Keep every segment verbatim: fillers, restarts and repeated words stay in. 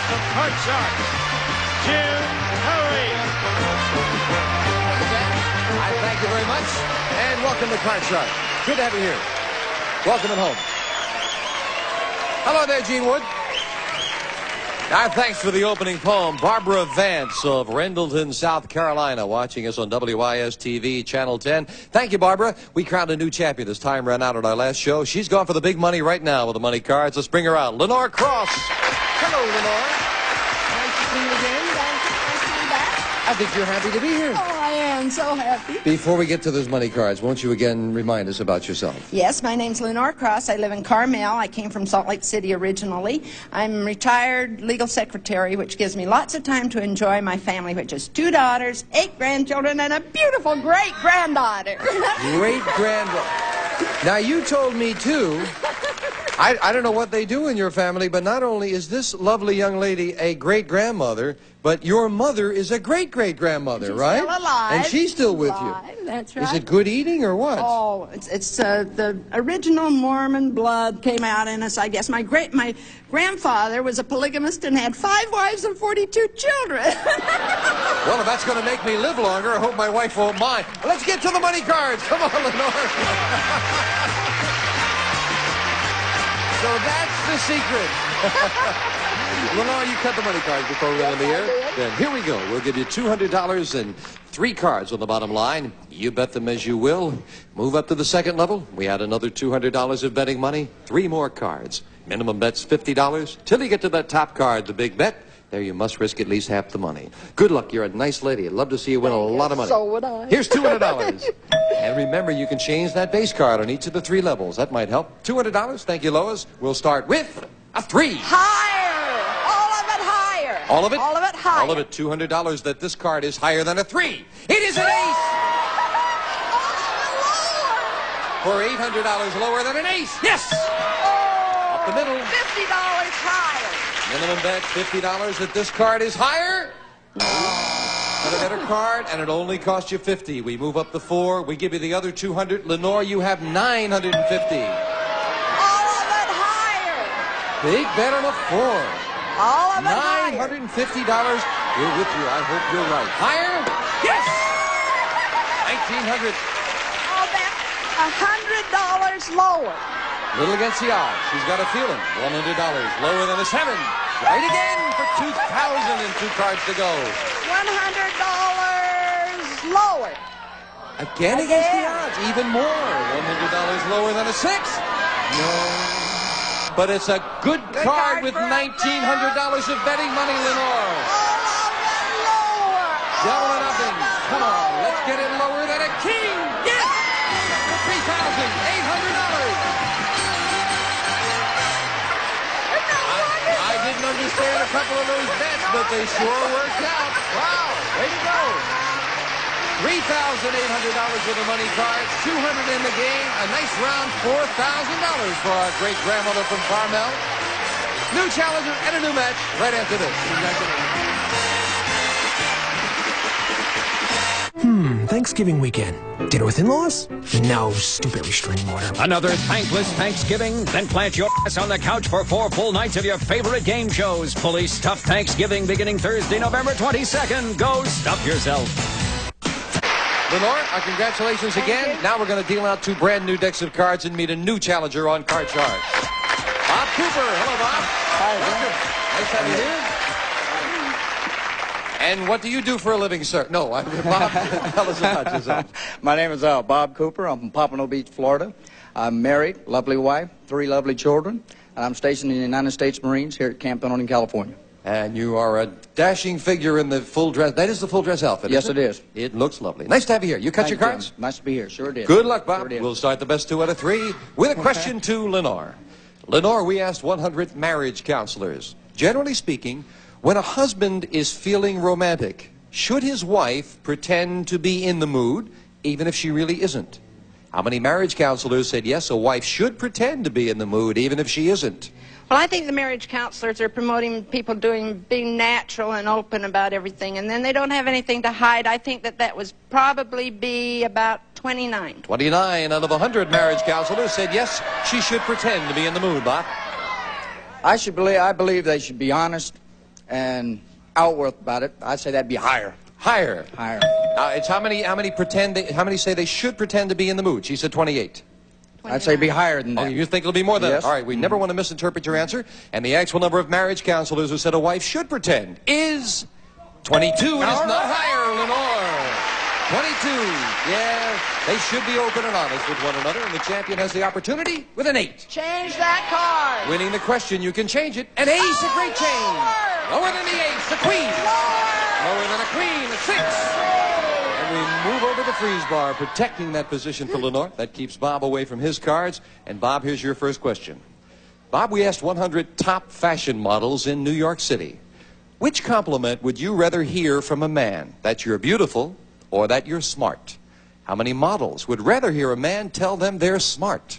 from Card Shark, Jim Hurley. I thank you very much, and welcome to Card Shark. Good to have you here. Welcome at home. Hello there, Gene Wood. Our thanks for the opening poem. Barbara Vance of Rendleton, South Carolina, watching us on W I S T V, Channel ten. Thank you, Barbara. We crowned a new champion as time ran out on our last show. She's gone for the big money right now with the money cards. Let's bring her out. Lenore Cross. Hello, Lenore. Nice to see you again. Nice to be back. I think you're happy to be here. Oh, I am so happy. Before we get to those money cards, won't you again remind us about yourself? Yes, my name's Lenore Cross. I live in Carmel. I came from Salt Lake City originally. I'm retired legal secretary, which gives me lots of time to enjoy my family, which is two daughters, eight grandchildren, and a beautiful great-granddaughter. Great-granddaughter. Now, you told me, too, I, I don't know what they do in your family, but not only is this lovely young lady a great-grandmother, but your mother is a great-great-grandmother, right? Still alive. And she's still with alive. you. That's right. Is it good eating or what? Oh, it's, it's uh, the original Mormon blood came out in us, I guess. My great, my grandfather was a polygamist and had five wives and forty-two children. Well, if that's going to make me live longer, I hope my wife won't mind. Let's get to the money cards. Come on, Lenore. So that's the secret. Lenore, you cut the money cards before we went in the air. Then here we go. We'll give you two hundred dollars and three cards on the bottom line. You bet them as you will. Move up to the second level. We add another two hundred dollars of betting money. Three more cards. Minimum bet's fifty dollars. Till you get to that top card, the big bet. There you must risk at least half the money. Good luck. You're a nice lady. I'd love to see you win a lot of money. So would I. Here's two hundred dollars. And remember, you can change that base card on each of the three levels. That might help. two hundred dollars. Thank you, Lois. We'll start with a three. Higher. All of it higher. All of it? All of it higher. All of it. two hundred dollars that this card is higher than a three. It is an ace. For eight hundred dollars lower than an ace. Yes. Oh, Up the middle. fifty dollars higher. Minimum bet fifty dollars that this card is higher. Got a better card, and it only cost you fifty. We move up the four. We give you the other two hundred. Lenore, you have nine hundred fifty. All of it higher. Big bet on a four. All of it nine hundred fifty dollars. We're with you. I hope you're right. Higher? Yes! nineteen hundred. Oh, that's one hundred dollars lower. Little against the odds. She's got a feeling. one hundred dollars lower than a seven. Right again for two thousand and two cards to go. one hundred dollars lower. Again against the odds. Even more. one hundred dollars lower than a six. No. But it's a good, Good card, card with for a nineteen hundred dollars of betting money, Lenore. All of it lower. Double or nothing. Come on. Let's get it lower than a king. Yes! For three thousand eight hundred dollars. I didn't understand a couple of those bets, but they sure worked out. Wow, way to go. three thousand eight hundred dollars with the money cards, two hundred dollars in the game, a nice round four thousand dollars for our great-grandmother from Carmel. New challenger and a new match right after this. Hmm, Thanksgiving weekend. Dinner with in-laws? No, stupid restraining order. Another thankless Thanksgiving? Then plant your ass on the couch for four full nights of your favorite game shows. Fully stuffed Thanksgiving beginning Thursday, November twenty-second. Go stuff yourself. Lenore, our congratulations again. Now we're going to deal out two brand new decks of cards and meet a new challenger on Card Shark. Bob Cooper. Hello, Bob. Hi, welcome. Nice to have you here. And what do you do for a living, sir? No, I, Bob, tell us about yourself. My name is uh, Bob Cooper. I'm from Pompano Beach, Florida. I'm married, lovely wife, three lovely children, and I'm stationed in the United States Marines here at Camp Pendleton, California. And you are a dashing figure in the full dress. That is the full dress outfit, Yes, isn't it it is. It looks lovely. Nice to have you here. You cut Thank your you, cards? Jim. Nice to be here. Sure did. Good luck, Bob. Sure did. We'll start the best two out of three with a question to Lenore. Lenore, we asked one hundred marriage counselors. Generally speaking, when a husband is feeling romantic, should his wife pretend to be in the mood, even if she really isn't? How many marriage counselors said yes, a wife should pretend to be in the mood, even if she isn't? Well, I think the marriage counselors are promoting people doing being natural and open about everything, and then they don't have anything to hide. I think that that was probably be about twenty-nine. twenty-nine out of one hundred marriage counselors said yes, she should pretend to be in the mood, Bob. I should believe. I believe they should be honest and outworth about it, I'd say that'd be higher. Higher. Higher. Uh, it's how many? How many pretend? They, how many say they should pretend to be in the mood? She said twenty-eight. I'd say be higher than Oh, that. you think it'll be more than Yes. that? All right, we never want to misinterpret your answer. And the actual number of marriage counselors who said a wife should pretend is twenty-two. It is not higher, Lenore. twenty-two. Yeah, they should be open and honest with one another, and the champion has the opportunity with an eight. Change that card. Winning the question, you can change it. An ace, a great change. Lower than the ace, the queen. Lower than a queen, a six. And we move over the freeze bar, protecting that position for Lenore. That keeps Bob away from his cards. And Bob, here's your first question. Bob, we asked one hundred top fashion models in New York City. Which compliment would you rather hear from a man? That you're beautiful or that you're smart? How many models would rather hear a man tell them they're smart?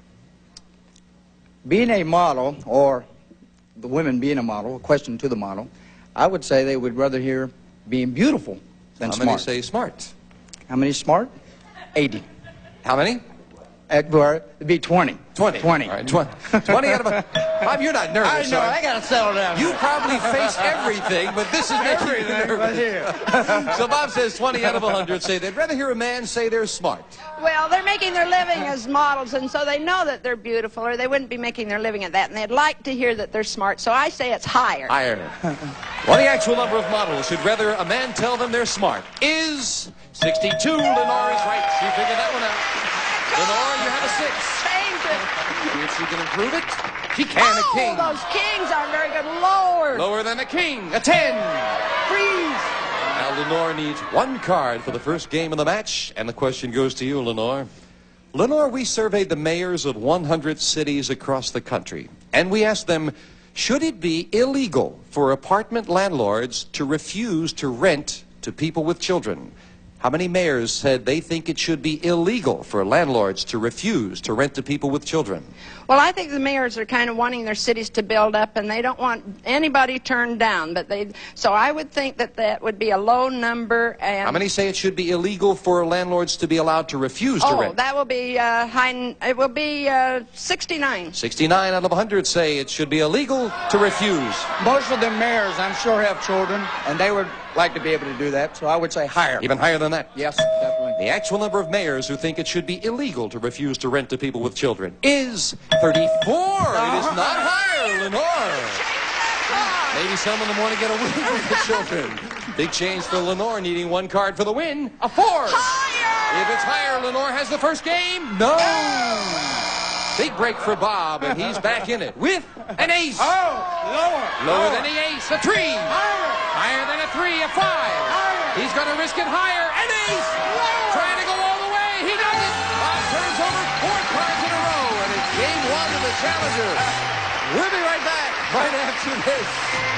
Being a model, or the women being a model, a question to the model, I would say they would rather hear being beautiful than How smart. many say smart? How many smart? eighty. How many? At, well, it'd be twenty. twenty. twenty. All right, twenty. twenty out of a... Bob, you're not nervous. I know, are you? I gotta settle down. You probably face everything, but this is making you nervous. So Bob says twenty out of one hundred say they'd rather hear a man say they're smart. Well, they're making their living as models, and so they know that they're beautiful, or they wouldn't be making their living at that, and they'd like to hear that they're smart, so I say it's higher. Higher. Well, the actual number of models who'd rather a man tell them they're smart is sixty-two. Lenore is right. She figured that one out. Lenore, you have a six. Change it. See if she can improve it. She can. Oh, A king. those kings aren't very good. Lower. Lower than a king. A ten. Freeze. Now, Lenore needs one card for the first game of the match, and the question goes to you, Lenore. Lenore, we surveyed the mayors of one hundred cities across the country, and we asked them, should it be illegal for apartment landlords to refuse to rent to people with children? How many mayors said they think it should be illegal for landlords to refuse to rent to people with children? Well, I think the mayors are kind of wanting their cities to build up, and they don't want anybody turned down. But they, so I would think that that would be a low number. And How many say it should be illegal for landlords to be allowed to refuse to oh, rent? that will be uh, high. It will be uh, sixty-nine. sixty-nine out of one hundred say it should be illegal to refuse. Most of the mayors, I'm sure, have children, and they would like to be able to do that, so I would say higher. Even higher than that? Yes, definitely. The actual number of mayors who think it should be illegal to refuse to rent to people with children is thirty-four. It is not higher, Lenore. Maybe some of them want to get away with the children. Big change for Lenore, needing one card for the win. A four. Higher. If it's higher, Lenore has the first game. No. Big break for Bob, and he's back in it with an ace. Oh, lower. Lower than the ace, a three. Higher than a three, a five. He's going to risk it higher. An ace. Trying to go all the way. He does it. Bob turns over four cards in a row, and it's game one of the Challenger. We'll be right back right after this.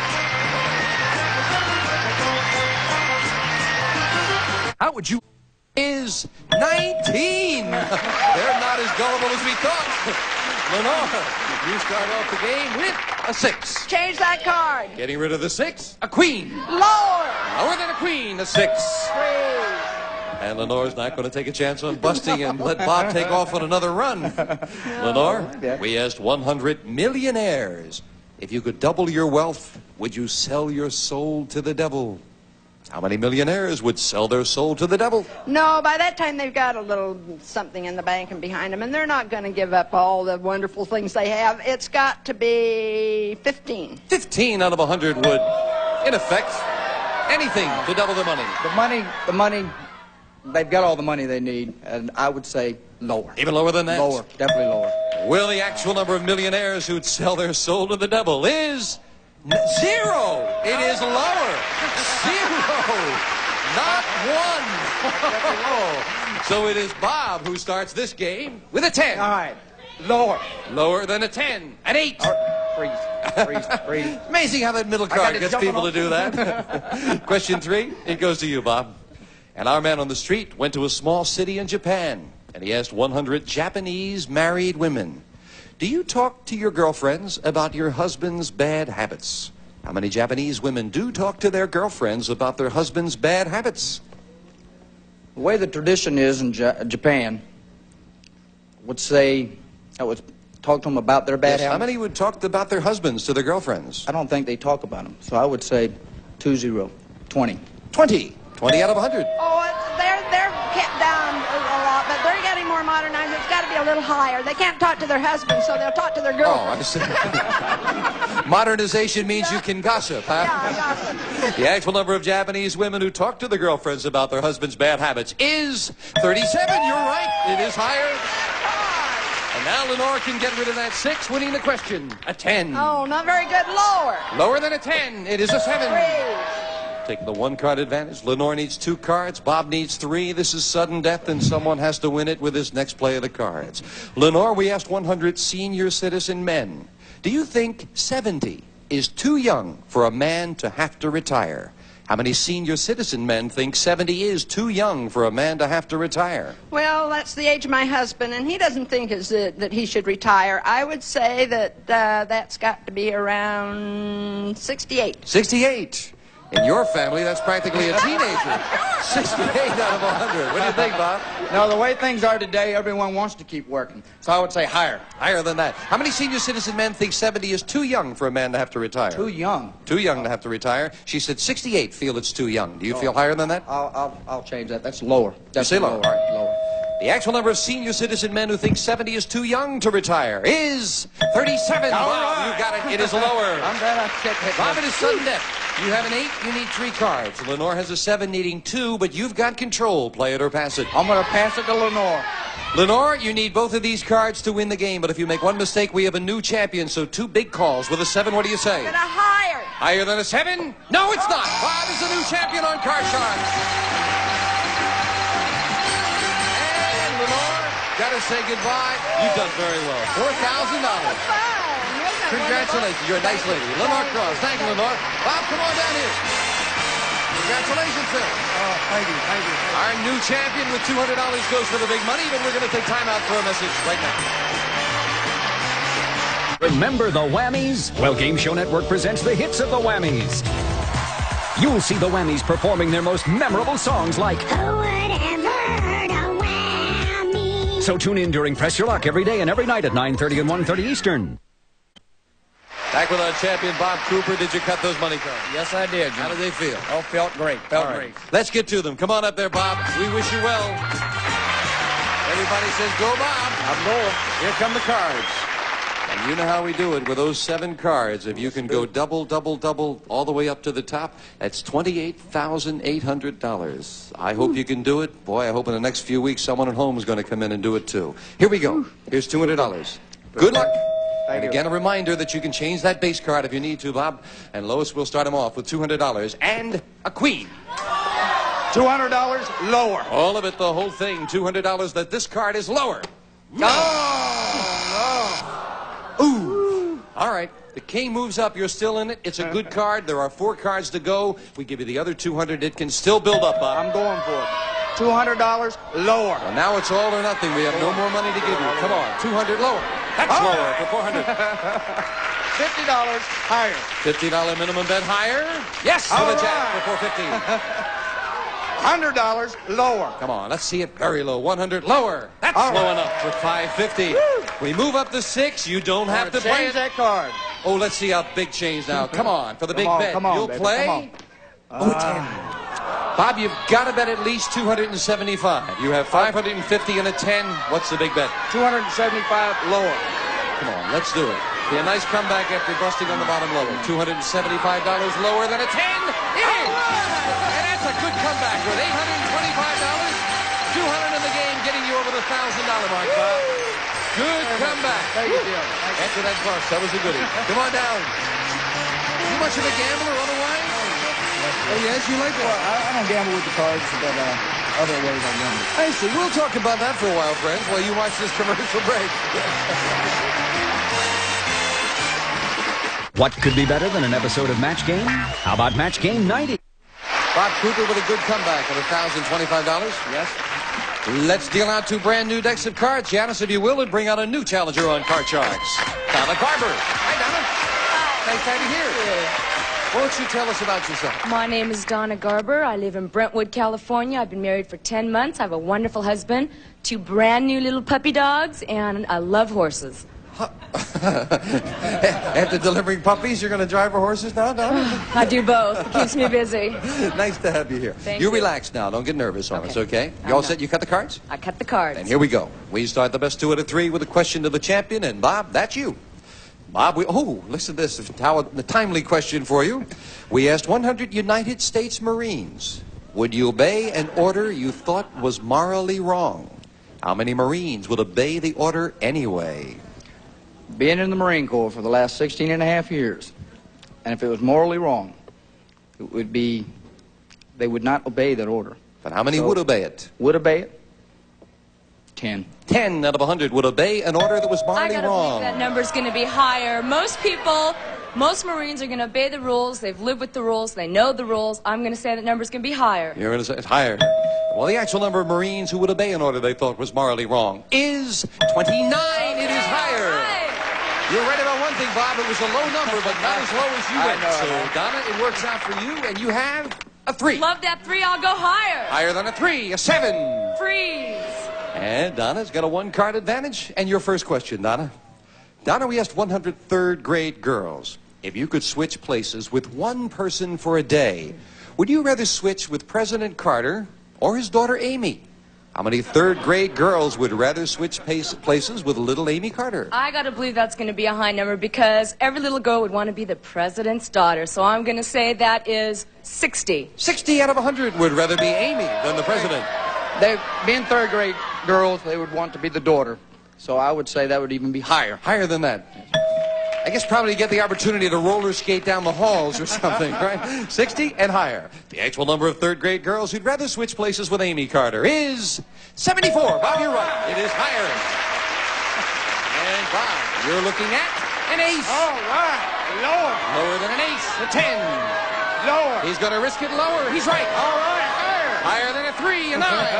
How would you... is nineteen. They're not as gullible as we thought. Lenore, you start off the game with a six. Change that card. Getting rid of the six, a queen. Lower. Lower than a queen, a six. Freeze. And Lenore's not going to take a chance on busting and let Bob take off on another run. Lenore, Yeah. we asked one hundred millionaires, if you could double your wealth, would you sell your soul to the devil? How many millionaires would sell their soul to the devil? No, by that time they've got a little something in the bank and behind them, and they're not going to give up all the wonderful things they have. It's got to be fifteen. fifteen out of one hundred would, in effect, anything to double the money. The money, the money, they've got all the money they need, and I would say lower. Even lower than that? Lower, definitely lower. Well, the actual number of millionaires who'd sell their soul to the devil is n- zero. It is lower. Zero. Not one. So it is Bob who starts this game with a ten. All right, lower. Lower than a ten. An eight. All right, freeze, freeze, freeze. Amazing how that middle got card it gets jumping people to off. do that. Question three, it goes to you, Bob. And our man on the street went to a small city in Japan, and he asked one hundred Japanese married women, do you talk to your girlfriends about your husband's bad habits? How many Japanese women do talk to their girlfriends about their husband's bad habits? The way the tradition is in Ja- Japan, would say, that was talk to them about their bad Yes, how habits. many would talk about their husbands to their girlfriends? I don't think they talk about them. So I would say two zero, twenty. twenty. twenty out of one hundred. Oh, it's- they're, they're kept down a a lot, but they're getting more modernized. It's got to be a little higher. They can't talk to their husbands, so they'll talk to their Oh, girlfriends. I see. Modernization means you can gossip, huh? Yeah, gossip. The actual number of Japanese women who talk to their girlfriends about their husband's bad habits is thirty-seven. You're right. It is higher. And now Lenore can get rid of that six, winning the question. A ten. Oh, not very good. Lower. Lower than a ten. It is a seven. Three. Taking the one card advantage. Lenore needs two cards. Bob needs three. This is sudden death, and someone has to win it with his next play of the cards. Lenore, we asked one hundred senior citizen men. Do you think seventy is too young for a man to have to retire? How many senior citizen men think seventy is too young for a man to have to retire? Well, that's the age of my husband, and he doesn't think is that, that he should retire. I would say that uh, that's got to be around sixty-eight. sixty-eight. In your family, that's practically a teenager. sixty-eight out of one hundred. What do you think, Bob? No, the way things are today, everyone wants to keep working. So I would say higher. Higher than that. How many senior citizen men think seventy is too young for a man to have to retire? Too young. Too young to have to retire. She said sixty-eight feel it's too young. Do you feel higher than that? I'll, I'll, I'll change that. That's lower. That's say lower. All right, lower. The actual number of senior citizen men who think seventy is too young to retire is thirty-seven. All Bob, right. you got it. It is lower. I'm glad I checked that. Bob, it is sudden death. You have an eight, you need three cards. Lenore has a seven, needing two, but you've got control. Play it or pass it. I'm going to pass it to Lenore. Lenore, you need both of these cards to win the game, but if you make one mistake, we have a new champion, so two big calls with a seven. What do you say? Get a higher. Higher than a seven? No, it's not. Bob is the new champion on Card Shark. And Lenore, gotta say goodbye. You've done very well. four thousand dollars. Congratulations. You're a nice lady. Lenore Cross. Thank you, Lenore. Bob, come on down here. Congratulations, sir. Oh, thank you, thank you. Our new champion with two hundred dollars goes for the big money, but we're going to take time out for a message right now. Remember the Whammies? Well, Game Show Network presents the hits of the Whammies. You'll see the Whammies performing their most memorable songs like Who would have heard a whammy? So tune in during Press Your Luck every day and every night at nine thirty and one thirty Eastern. Back with our champion, Bob Cooper. Did you cut those money cards? Yes, I did. How did they feel? Oh, felt great. Felt All right. great. Let's get to them. Come on up there, Bob. We wish you well. Everybody says, go, Bob. I'm going. Here come the cards. And you know how we do it with those seven cards. If you can go double, double, double all the way up to the top, that's twenty-eight thousand eight hundred dollars. I hope you can do it. Boy, I hope in the next few weeks someone at home is going to come in and do it too. Here we go. Here's two hundred dollars. Good luck. Thank And you. again, a reminder that you can change that base card if you need to, Bob. And Lois will start him off with two hundred dollars and a queen. two hundred dollars lower. All of it, the whole thing, two hundred dollars. That this card is lower. Oh, Ooh. All right. The king moves up. You're still in it. It's a good card. There are four cards to go. We give you the other two hundred. It can still build up, Bob. I'm going for it. two hundred dollars lower. Well, now it's all or nothing. We have no more money to give you. Come on. two hundred lower. That's All lower right. for four hundred. fifty dollars higher. fifty dollars minimum bet higher. Yes, for All the jack right. for four fifty. one hundred dollars lower. Come on, let's see it very low. one hundred lower. That's All low right. enough for five fifty. We move up to six. You don't have to Change play it. that card. Oh, let's see how big change now. Come on, for the Come big on, bet. come on, You'll baby, play. come on. Oh, ten. Bob, you've got to bet at least two hundred seventy-five. You have five hundred fifty and a ten. What's the big bet? two hundred seventy-five lower. Come on, let's do it. Be a nice comeback after busting on the bottom lower. two hundred seventy-five dollars lower than a ten. It is! And that's a good comeback with eight hundred twenty-five dollars. two hundred in the game, getting you over the one thousand dollar mark, Bob. Good comeback. Thank you, Jim. After that bust, that was a goodie. Come on down. You much of a gambler otherwise? Oh, yes, you like Well, that? I, I don't gamble with the cards, but uh, other ways I gamble. I see. We'll talk about that for a while, friends, while you watch this commercial break. What could be better than an episode of Match Game? How about Match Game ninety? Bob Cooper with a good comeback of one thousand twenty-five dollars. Yes. Let's deal out two brand new decks of cards. Janice, if you will, and bring out a new challenger on Card Sharks. Donna Garber. Hi, Donna. Nice to have you here. What don't you tell us about yourself? My name is Donna Garber. I live in Brentwood, California. I've been married for ten months. I have a wonderful husband, two brand new little puppy dogs, and I love horses. After delivering puppies, you're going to drive our horses now, Donna? I do both. It keeps me busy. Nice to have you here. Thank you you. relax now. Don't get nervous on Okay. us, okay? I'm You all not. set? You cut the cards? I cut the cards. And here we go. We start the best two out of three with a question to the champion. And Bob, that's you. Bob, we, oh, listen to this. How, a timely question for you. We asked one hundred United States Marines, would you obey an order you thought was morally wrong? How many Marines would obey the order anyway? Being in the Marine Corps for the last sixteen and a half years, and if it was morally wrong, it would be, they would not obey that order. But how many So- would obey it? Would obey it? Ten. Ten out of a hundred would obey an order that was I morally gotta wrong. believe that number's gonna be higher. Most people, most Marines are gonna obey the rules. They've lived with the rules. They know the rules. I'm gonna say that number's gonna be higher. You're going to say it's higher. Well, the actual number of Marines who would obey an order they thought was morally wrong is twenty-nine. It is higher. You're right about one thing, Bob. It was a low number, but not as low as you I went. know, I So, know. Donna, it works out for you, and you have a three. Love that three. I'll go higher. Higher than a three, a seven. Freeze. And Donna's got a one-card advantage. And your first question, Donna. Donna, we asked one hundred third grade girls, if you could switch places with one person for a day, would you rather switch with President Carter or his daughter Amy? How many third grade girls would rather switch pace, places with little Amy Carter? I gotta believe that's gonna be a high number because every little girl would want to be the president's daughter. So I'm gonna say that is sixty. sixty out of one hundred would rather be Amy than the president. They, being third grade girls, they would want to be the daughter. So I would say that would even be higher. Higher than that. I guess probably get the opportunity to roller skate down the halls or something, right? sixty and higher. The actual number of third grade girls who'd rather switch places with Amy Carter is seventy-four. Bob, you're right. It is higher. And Bob, you're looking at an ace. All right. Lower. Lower than an ace, a ten. Lower. He's going to risk it lower. He's right. All right. Higher than a three, a nine.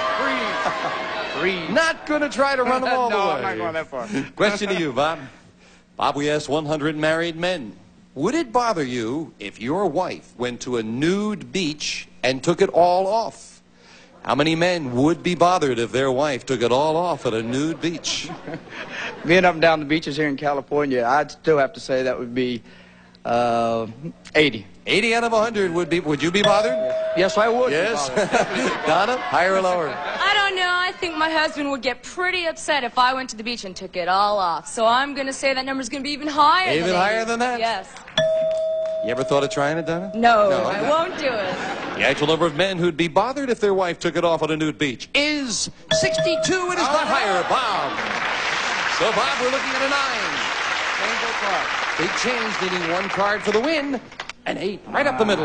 Three. Not going to try to run them all no, the way. I'm not going that far. Question to you, Bob. Bob, we asked one hundred married men. Would it bother you if your wife went to a nude beach and took it all off? How many men would be bothered if their wife took it all off at a nude beach? Being up and down the beaches here in California, I'd still have to say that would be uh, eighty. eighty out of one hundred would be. Would you be bothered? Yes, I would. be Yes. bothered. Donna, higher or lower? I don't know. I think my husband would get pretty upset if I went to the beach and took it all off. So I'm gonna say that number's gonna be even higher. Even than higher eighty. than that? Yes. You ever thought of trying it, Donna? No, No, I okay. won't do it. The actual number of men who'd be bothered if their wife took it off on a nude beach is sixty-two. It is not higher. Bob. So, Bob, we're looking at a nine. Big change, needing one card for the win. An eight, right up the middle.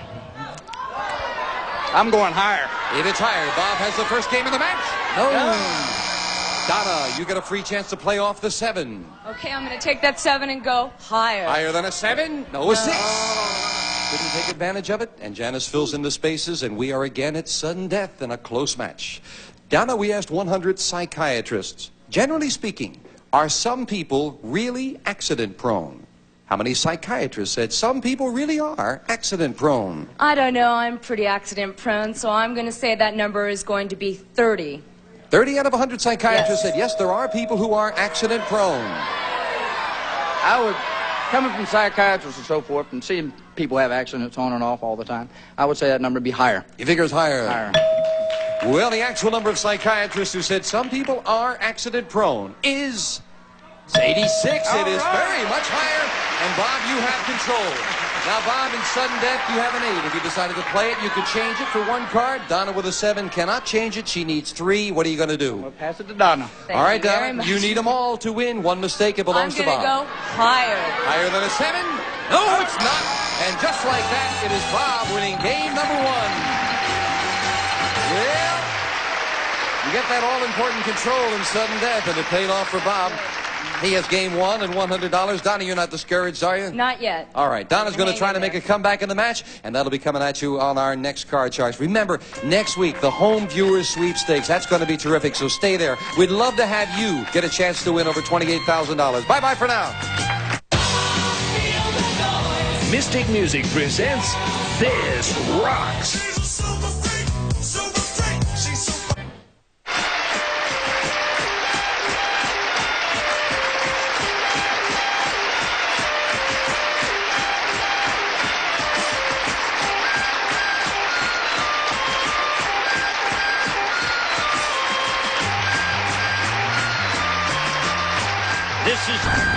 I'm going higher. It is higher. Bob has the first game of the match. No. Donna, you get a free chance to play off the seven. Okay, I'm gonna take that seven and go higher. Higher than a seven? No, a six. Couldn't take advantage of it, and Janice fills in the spaces, and we are again at sudden death in a close match. Donna, we asked one hundred psychiatrists. Generally speaking, are some people really accident prone? How many psychiatrists said some people really are accident prone? I don't know. I'm pretty accident prone, so I'm gonna say that number is going to be thirty. thirty out of one hundred psychiatrists Yes. said yes, there are people who are accident prone. I would, coming from psychiatrists and so forth, and seeing people have accidents on and off all the time, I would say that number would be higher. You figure it's higher? Higher. Well, the actual number of psychiatrists who said some people are accident prone is eighty-six. It is very much higher. And Bob, you have control. Now, Bob, in sudden death, you have an eight. If you decided to play it, you could change it for one card. Donna with a seven cannot change it. She needs three. What are you going to do? We'll pass it to Donna. Thank All right, you very Donna, much. you need them all to win. One mistake, it I'm belongs to gonna Bob. go higher. Higher than a seven? No, it's not. And just like that, it is Bob winning game number one. Well, you get that all-important control in sudden death, and it paid off for Bob. He has game one and one hundred dollars. Donna, you're not discouraged, are you? Not yet. All right, Donna's going to Hang try in to make there. a comeback in the match, and that'll be coming at you on our next card charts. Remember, next week, the home viewers sweepstakes. That's going to be terrific, so stay there. We'd love to have you get a chance to win over twenty-eight thousand dollars. Bye-bye for now. Mystic Music presents This Rocks. This is